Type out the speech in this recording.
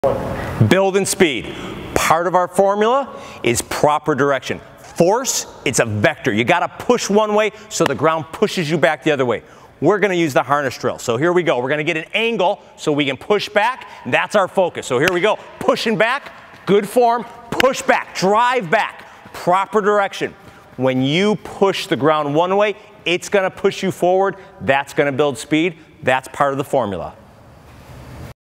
Building speed. Part of our formula is proper direction. Force, it's a vector. You gotta push one way so the ground pushes you back the other way. We're gonna use the harness drill. So here we go. We're gonna get an angle so we can push back. That's our focus. So here we go. Pushing back, good form, push back, drive back, proper direction. When you push the ground one way, it's gonna push you forward. That's gonna build speed. That's part of the formula.